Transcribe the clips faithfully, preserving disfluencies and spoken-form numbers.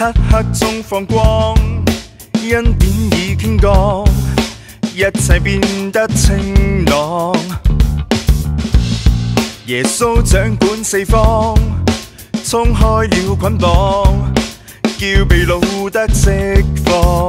刻中放光，恩典已傾降，一切變得晴朗。耶穌掌管四方，衝開了捆綁，叫被擄得釋放。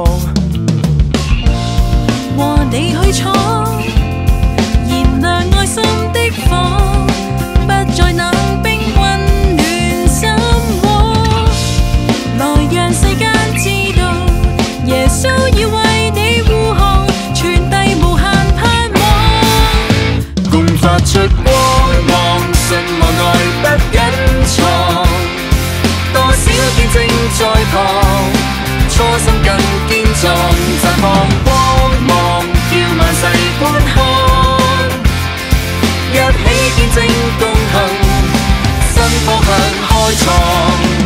和你去闖，燃亮愛心的火，不再冷冰溫暖心窩。來讓世間知道，耶穌要為你護航，傳遞無限盼望。 共發出光芒，信望愛不隱藏，多少見證在旁，初心更堅壯，綻放光芒，叫萬世觀看，一起見證共行，新方向開創。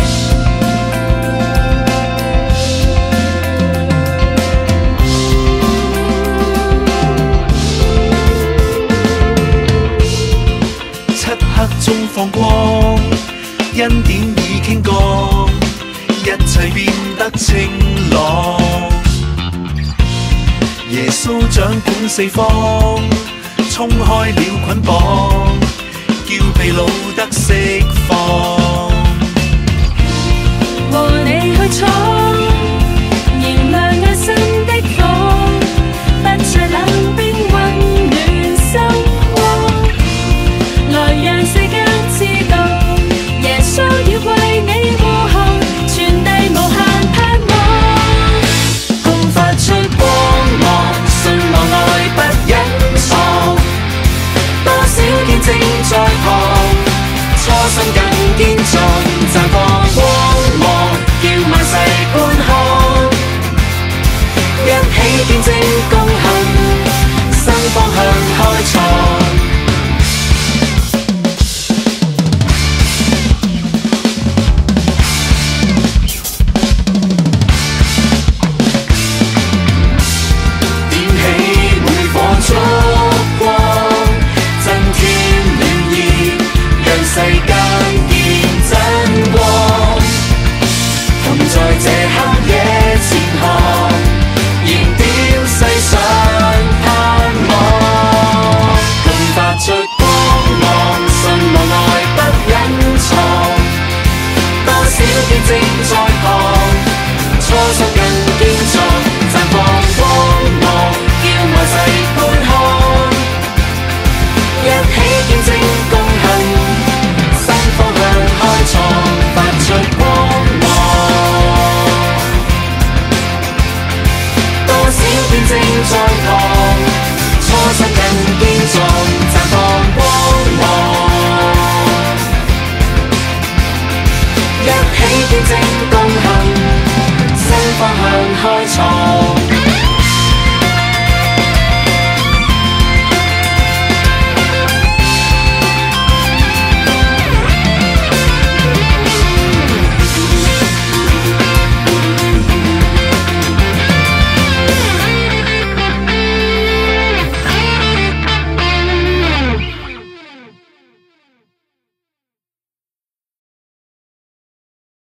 刻中放光，恩典已傾降，一切變得晴朗。耶穌掌管四方，衝開了捆綁，叫被擄得釋放。 和你去闖。